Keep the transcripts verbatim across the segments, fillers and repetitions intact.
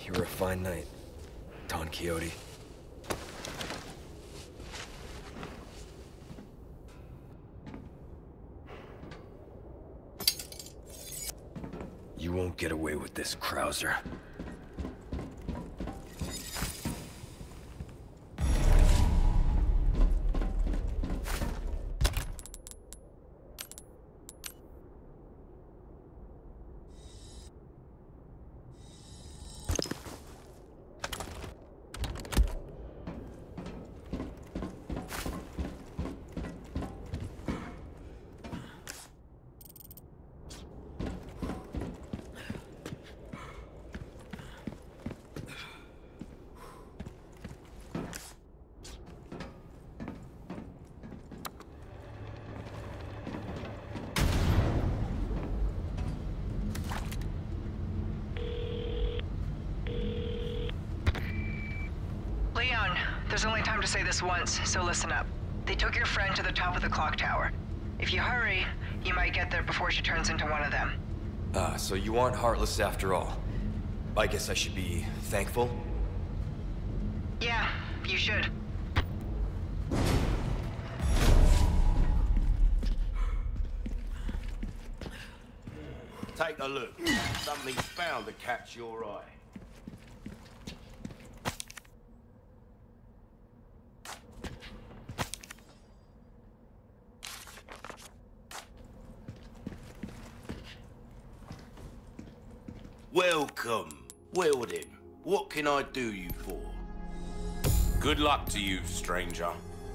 You were a fine knight, Don Quixote. You won't get away with this, Krauser. There's only time to say this once, so listen up. They took your friend to the top of the clock tower. If you hurry, you might get there before she turns into one of them. Ah, so you aren't heartless after all. I guess I should be thankful? Yeah, you should. Take a look. Something's bound to catch your eye. Welcome. Well then, what can I do you for? Good luck to you, stranger.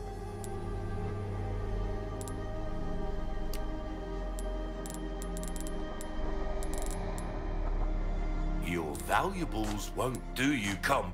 Your valuables won't do you come.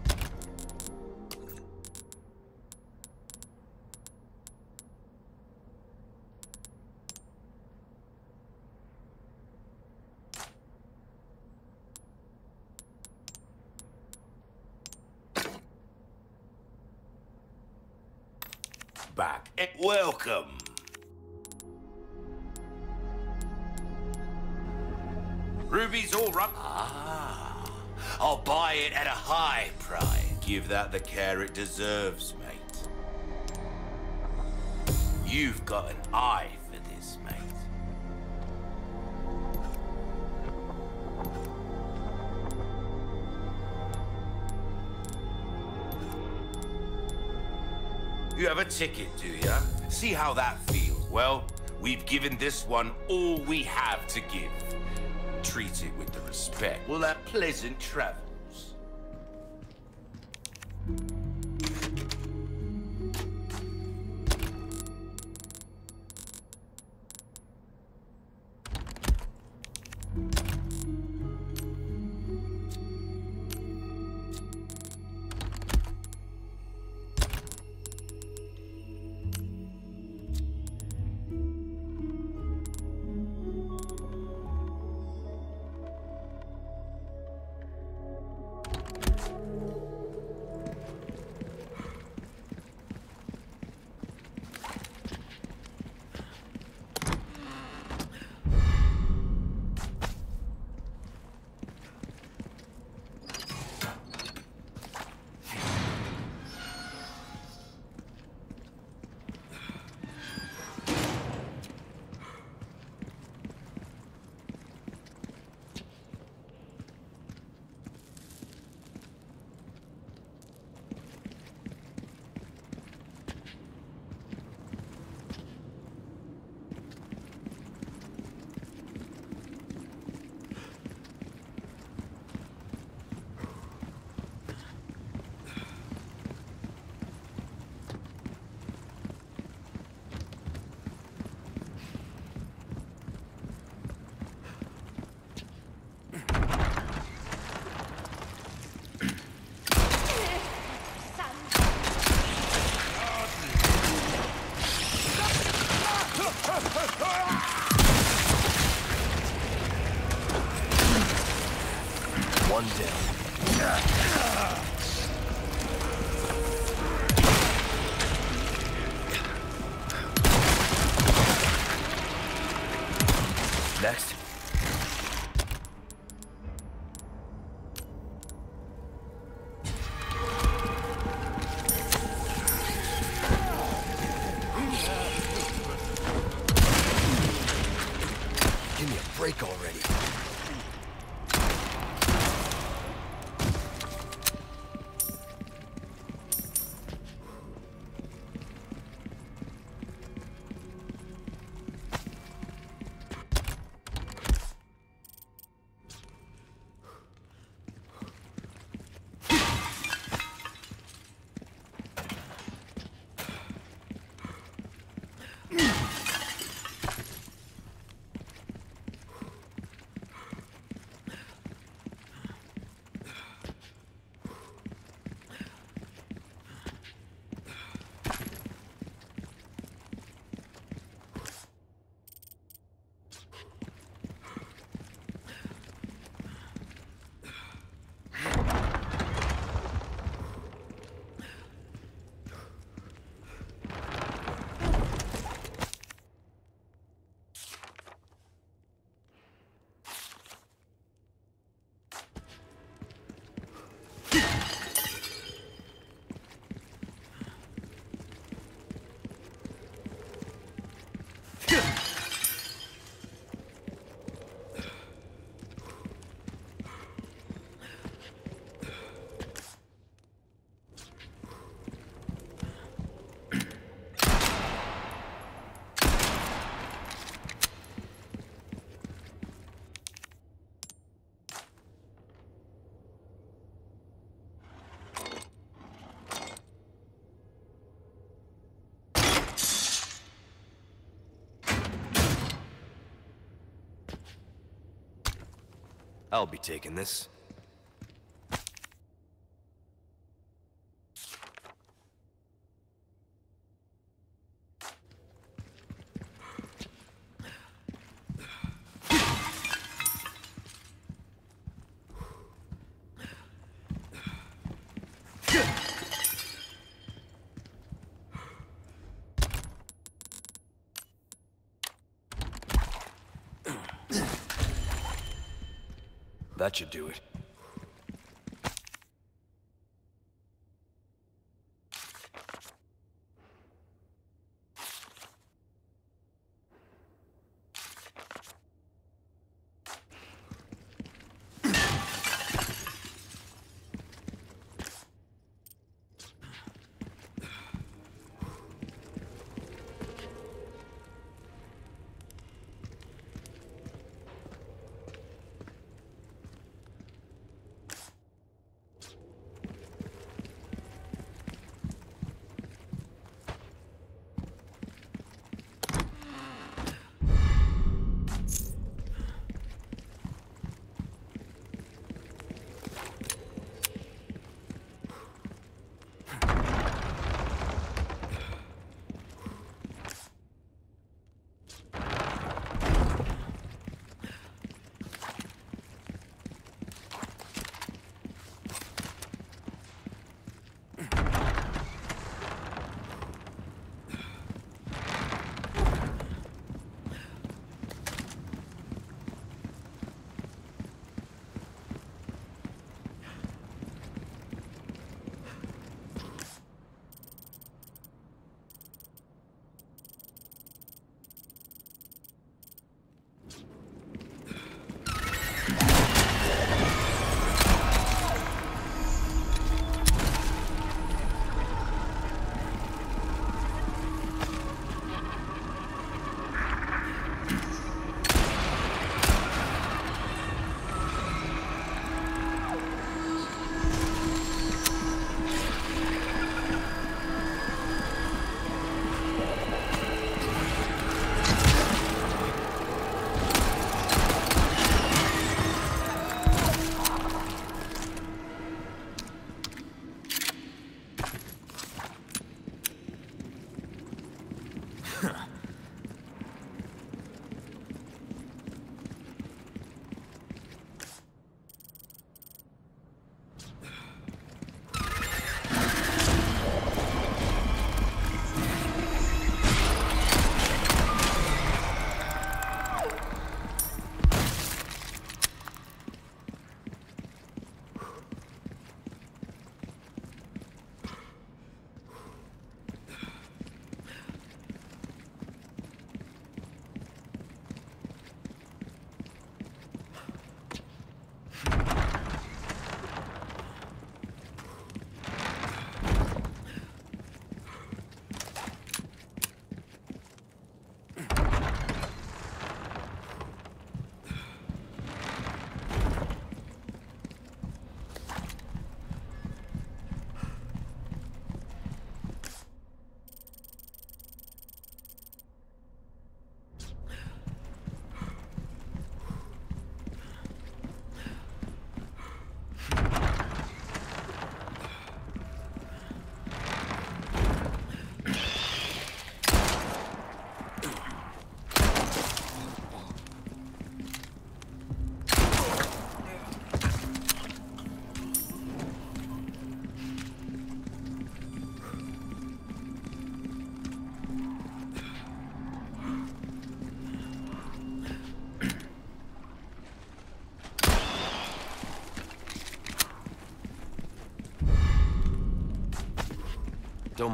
Back. Welcome. Ruby's all right. Ah, I'll buy it at a high price. Give that the care it deserves, mate. You've got an eye for this, mate. You have a ticket, do ya? See how that feels. Well, we've given this one all we have to give. Treat it with the respect. Well, have pleasant travels. One down. Next. break already. I'll be taking this. That should do it.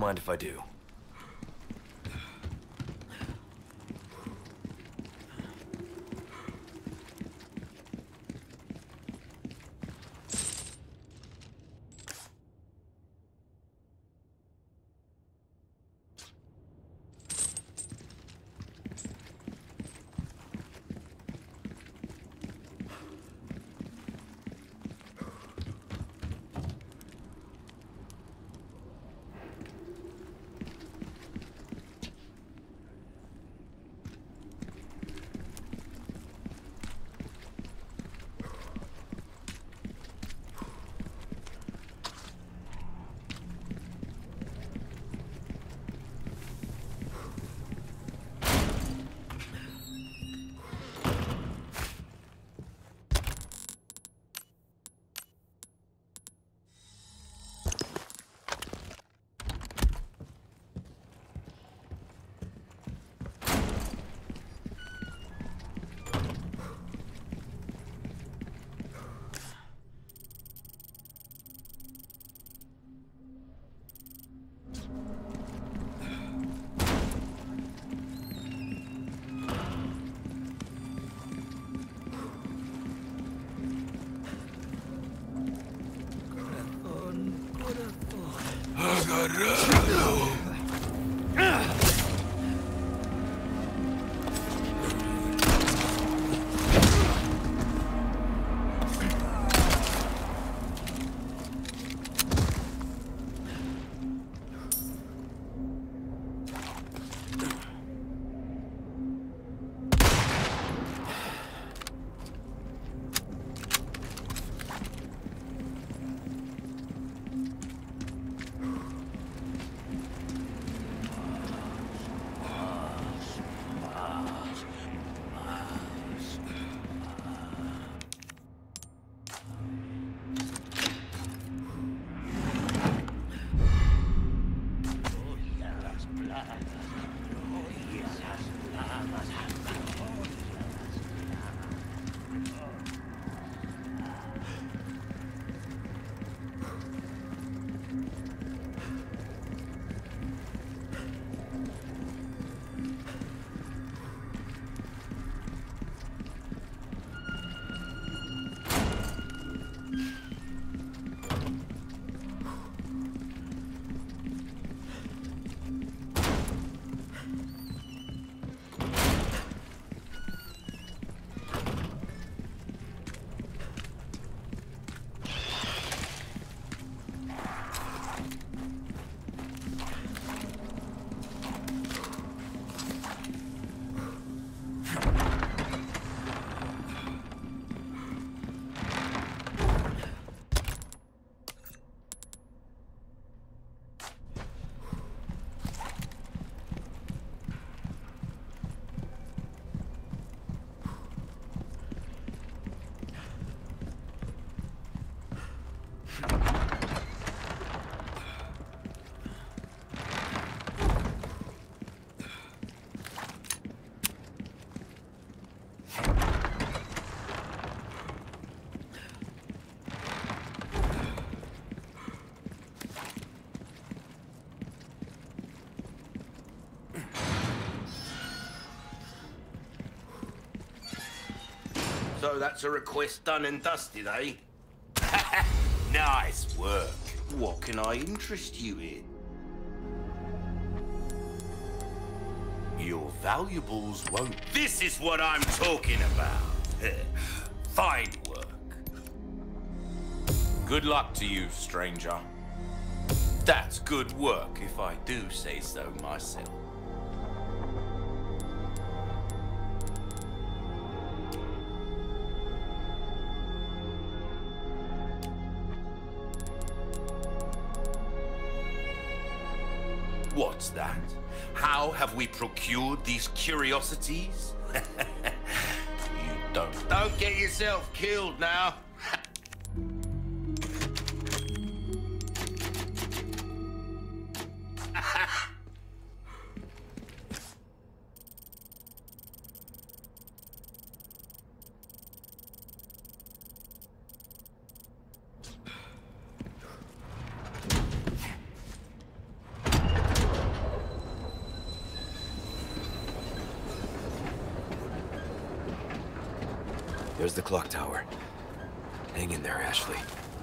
mind if I do. So that's a request done and dusted, eh? Nice work. What can I interest you in? Your valuables won't... This is what I'm talking about. Fine work. Good luck to you, stranger. That's good work, if I do say so myself. What's that? How have we procured these curiosities? You don't... Don't get yourself killed now. There's the clock tower. Hang in there, Ashley.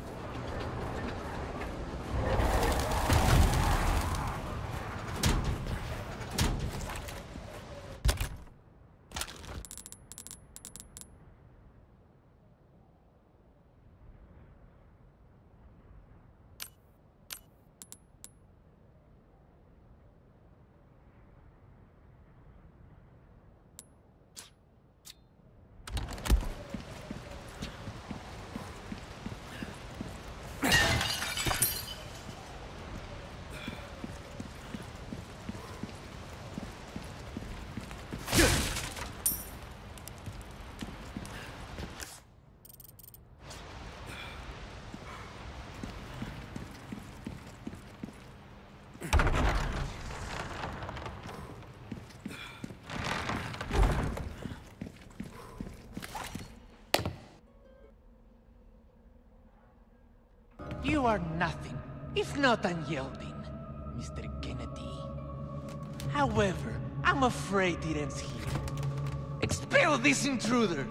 You are nothing, if not unyielding, Mister Kennedy. However, I'm afraid it ends here. Expel this intruder!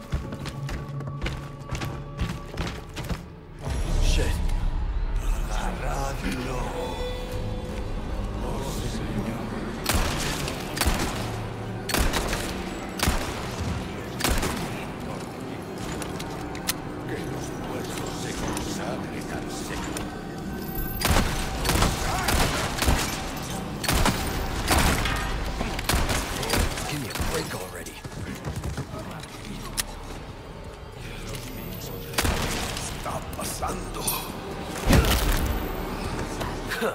Shit. Give me a break already. Stop pasando.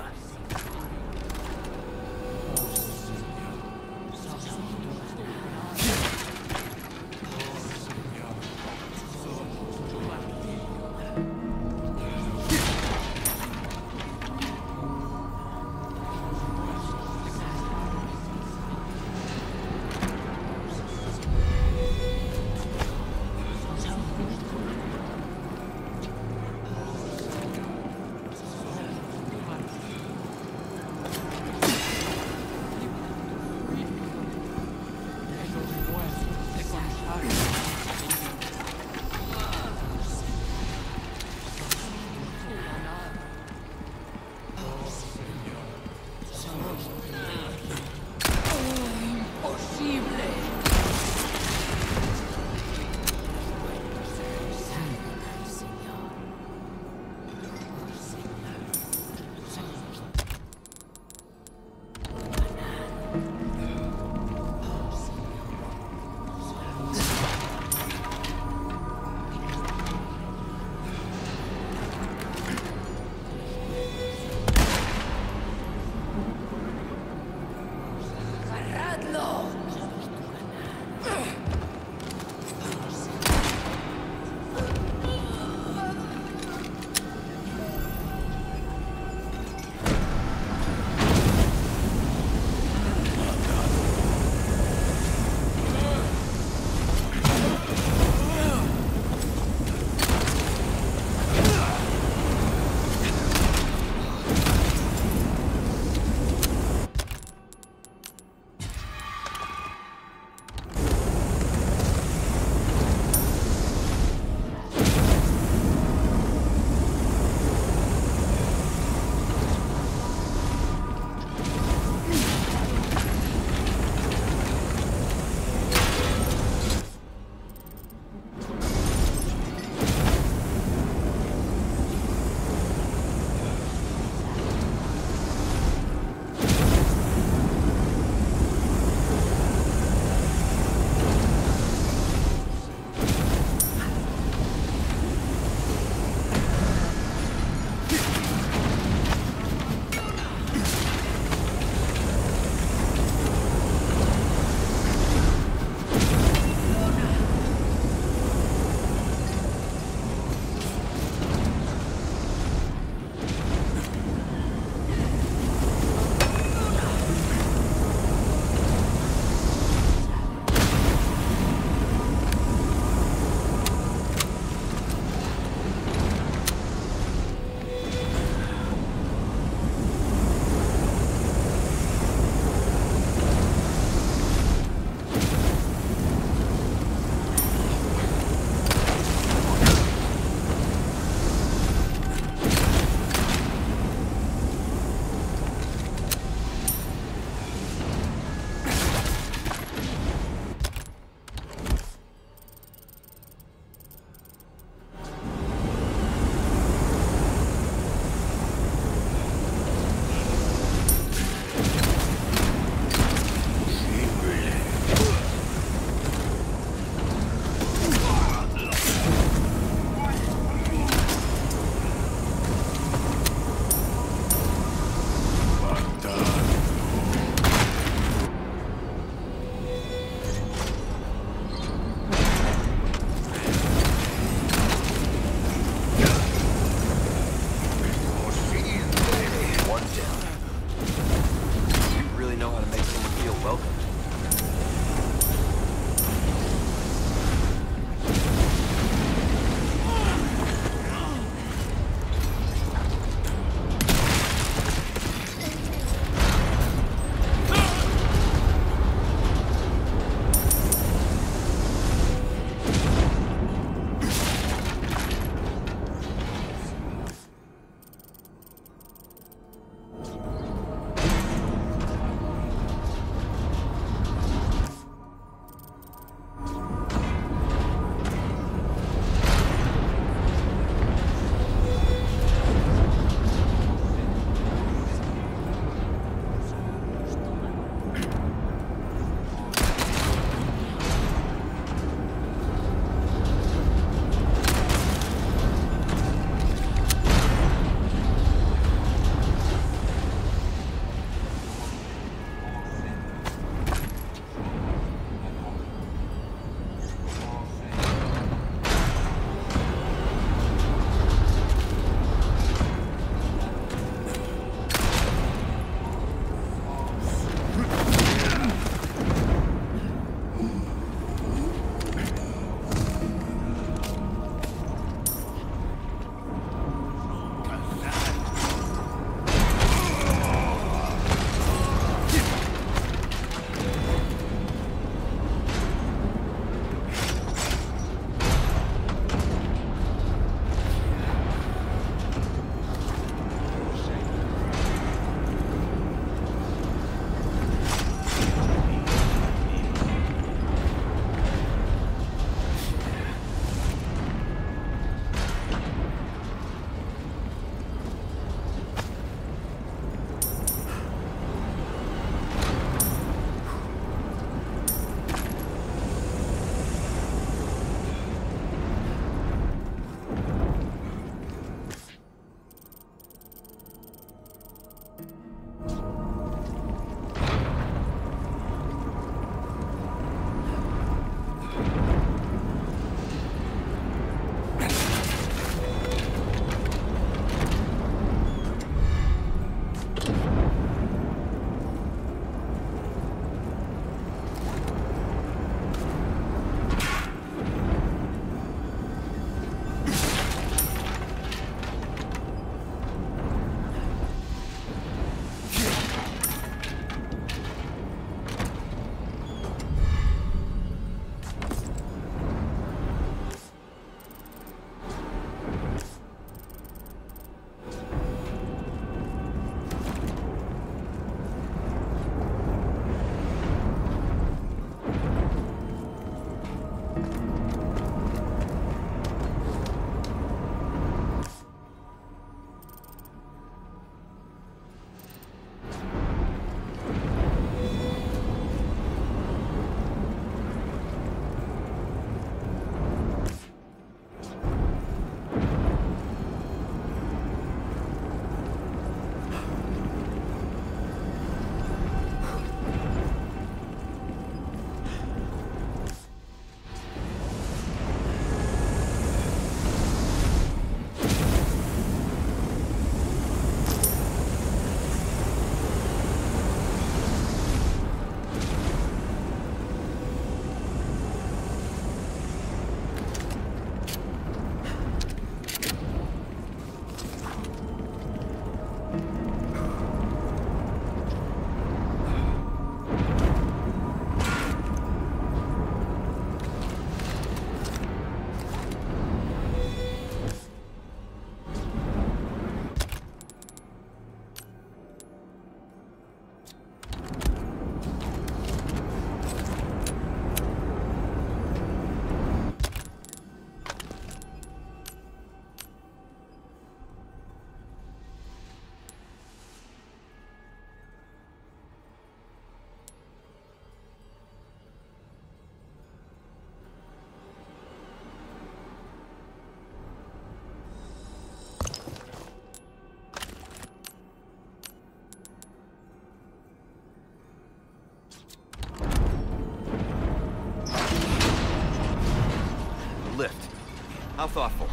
How thoughtful.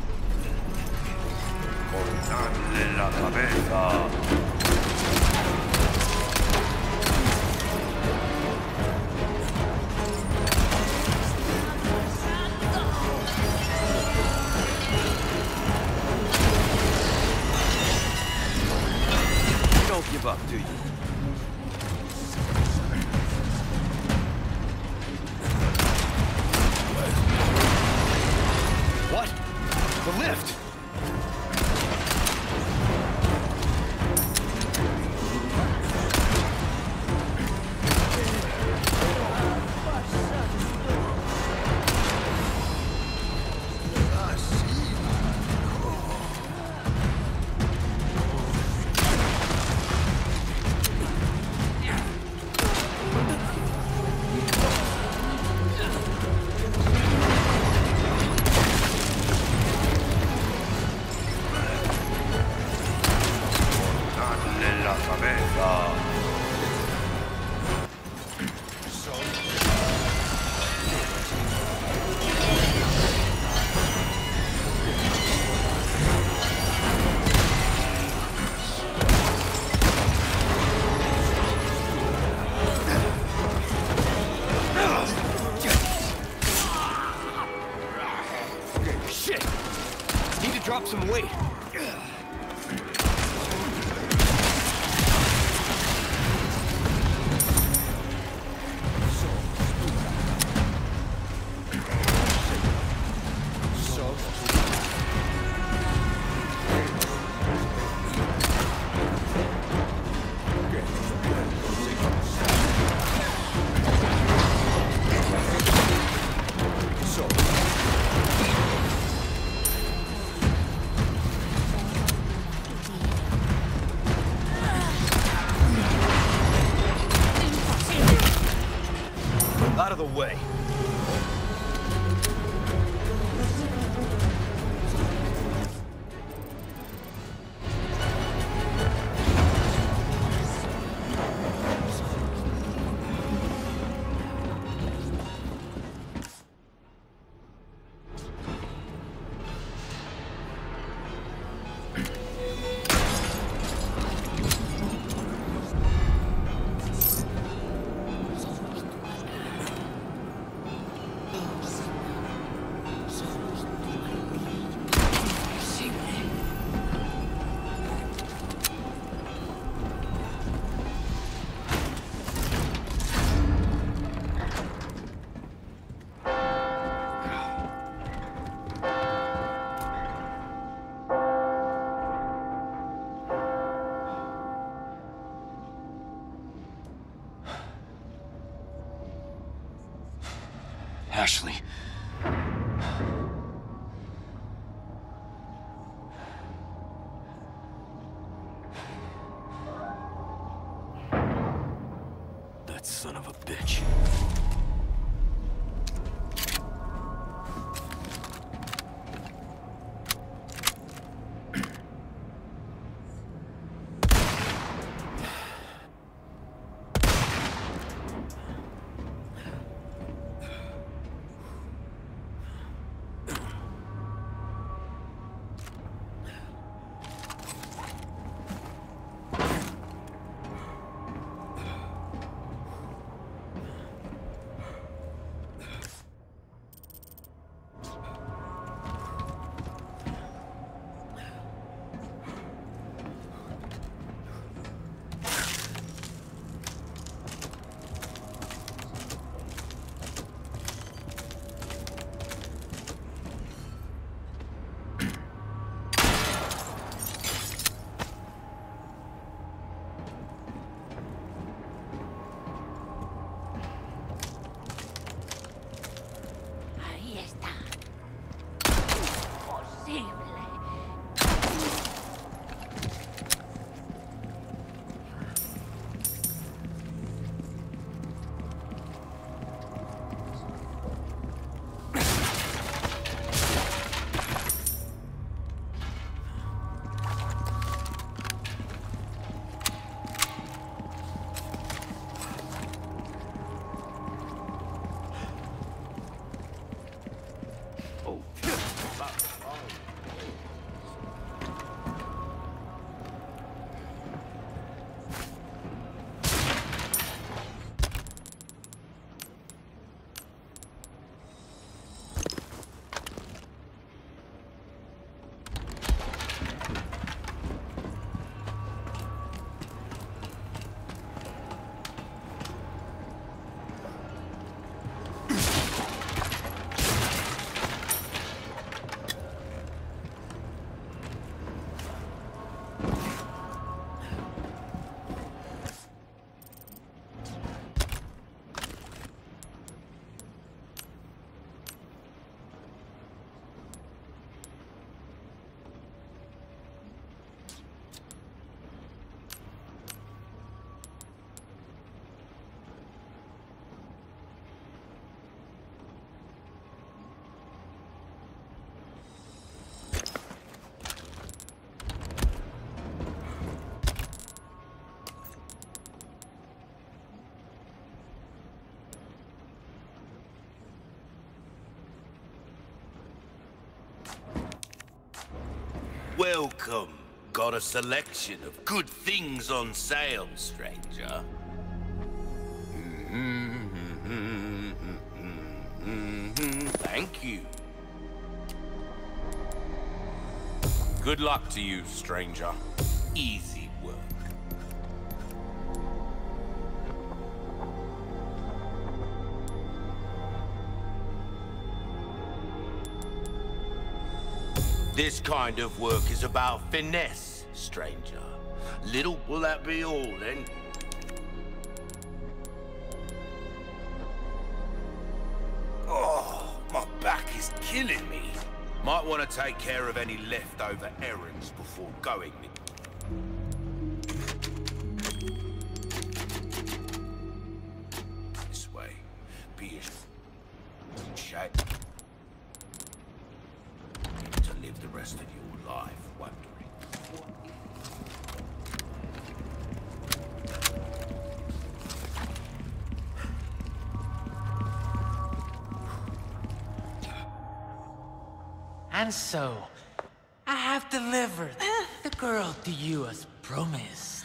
Cortarle la cabeza. Don't give up, do you? What? The lift! Drop some weight. Out of the way. Ashley. That son of a bitch. Welcome. Got a selection of good things on sale, stranger. Thank you. Good luck to you, stranger. Easy work. This kind of work is about finesse, stranger. Little, will that be all, then? Oh, my back is killing me. Might want to take care of any leftover errands before going. This way. Be a shape. To live the rest of your life wondering. And so, I have delivered the girl to you as promised.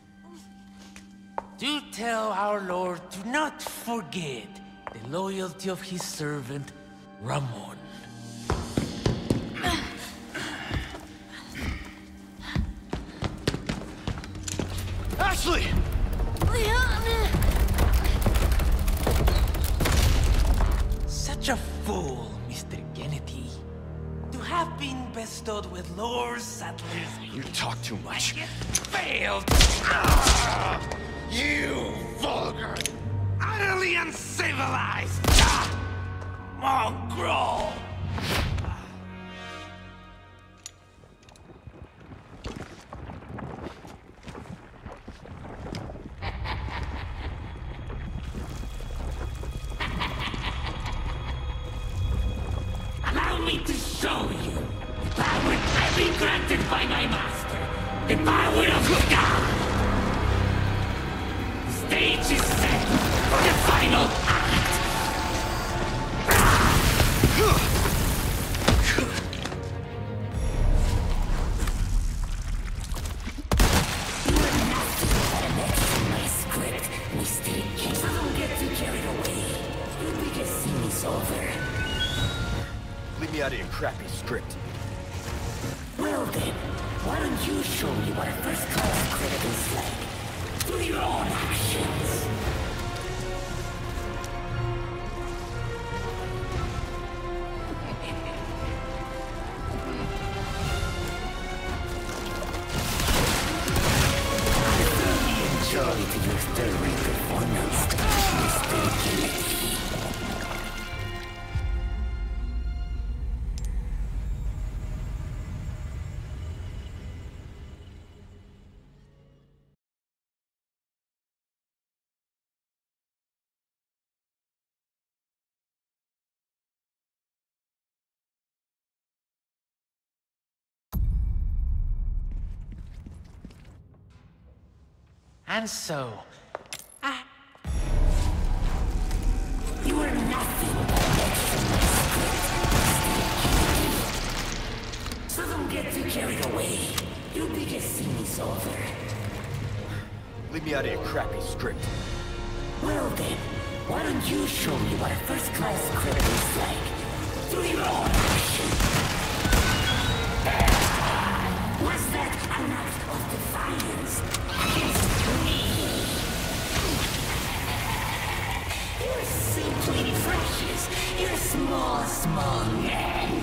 Do tell our Lord to not forget the loyalty of his servant, Ramon. Ashley! Such a fool, Mister Kennedy. To have been bestowed with Lord Sattler's... You talk too much. It failed! You vulgar! Utterly uncivilized! Ah! Mongrel! Allow me to show you the power I've been granted by my master. The power of God. The stage is set for the final act. You are nothing but an extra in my script, Mister King. So don't get too carried away. Your biggest scene is over. Leave me out of your crappy script. Well then, why don't you show me what a first-class critic is like? Through your own actions. I thoroughly enjoyed your third performance, Mister Kennedy. And so, I... You are nothing but an extra in my script, so don't get too carried away. Your biggest scene is over. Leave me out of your crappy script. Well then, why don't you show me what a first-class critic is like? Through your own action. Was that an act of defiance against me? You're simply precious. You're a small, small man.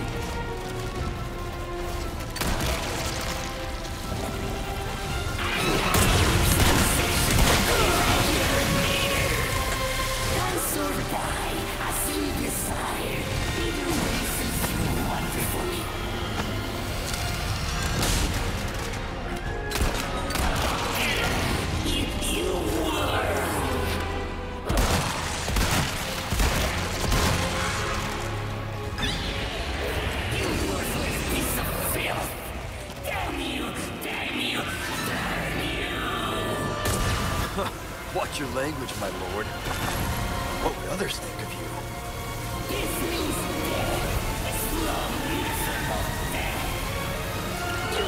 Dance or die, as you desire. Either way suits you wonderfully. If you were... You worthless piece of filth! Damn you! Damn you! Damn you! Watch your language, my lord. What would others think of you? This means death. A slow, miserable death. You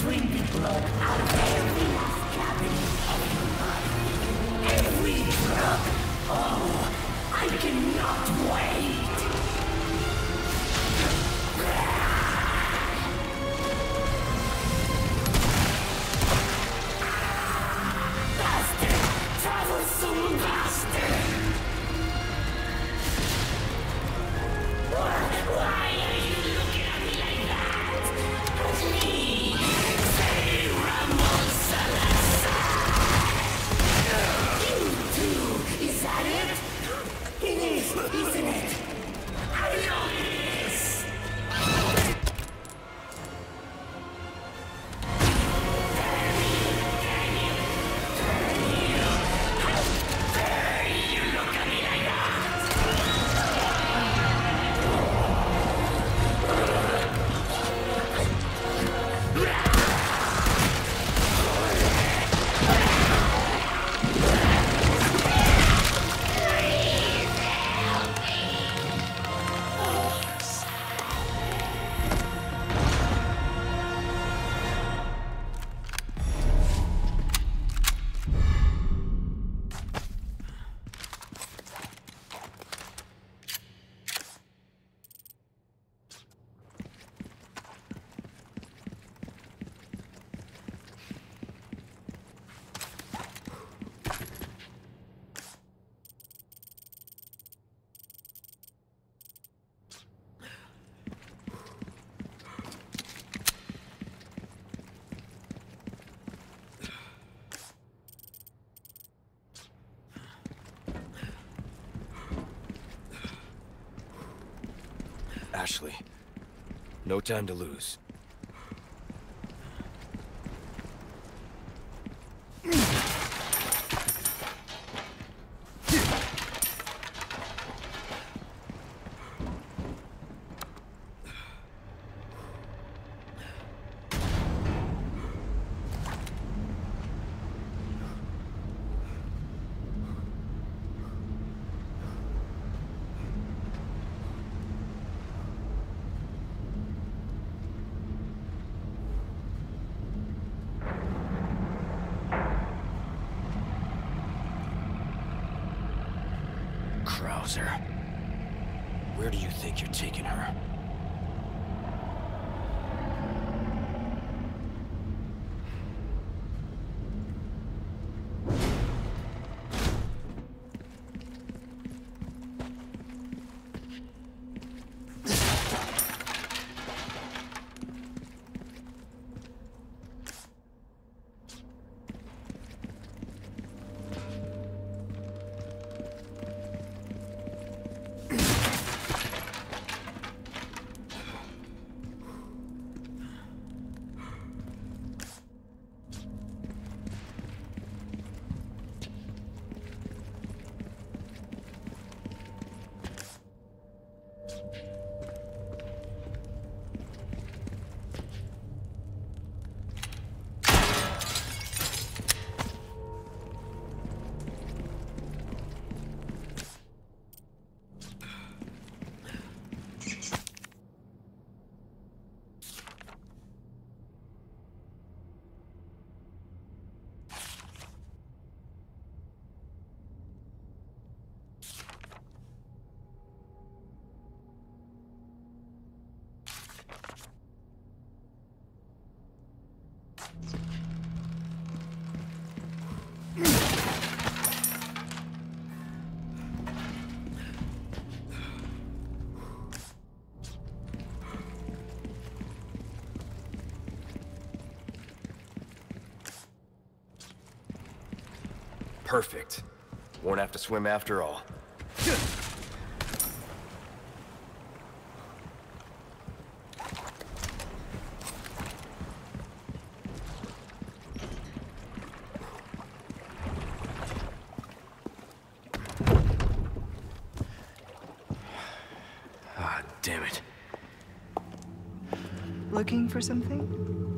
drink the blood out of every last cavity of your body. Every drop. Oh, I cannot wait. Bastard! Troublesome bastard! Why, why are you looking at me like that? At me! Say Ramon Salazar! You too! Is that it? It is, isn't it? I know it is! Ashley, no time to lose. Krauser, where do you think you're taking her? Perfect. Won't have to swim after all. Ah, damn it. Looking for something?